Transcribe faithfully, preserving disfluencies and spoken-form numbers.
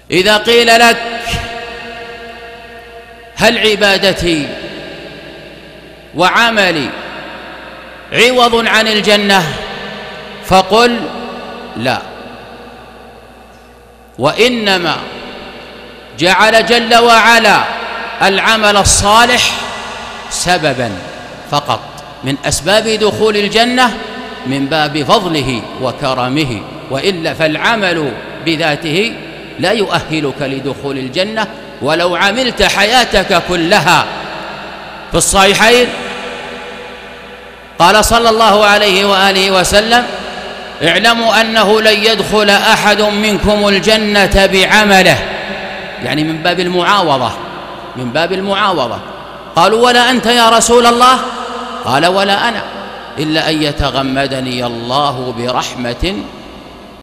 إذا قيل لك هل عبادتي وعملي عوض عن الجنة؟ فقل لا، وإنما جعل جل وعلا العمل الصالح سببا فقط من أسباب دخول الجنة من باب فضله وكرمه، وإلا فالعمل بذاته لا يؤهلك لدخول الجنة ولو عملت حياتك كلها. في الصحيحين قال صلى الله عليه وآله وسلم: اعلموا أنه لن يدخل أحد منكم الجنة بعمله، يعني من باب المعاوضة، من باب المعاوضة. قالوا: ولا أنت يا رسول الله؟ قال: ولا أنا، إلا أن يتغمدني الله برحمة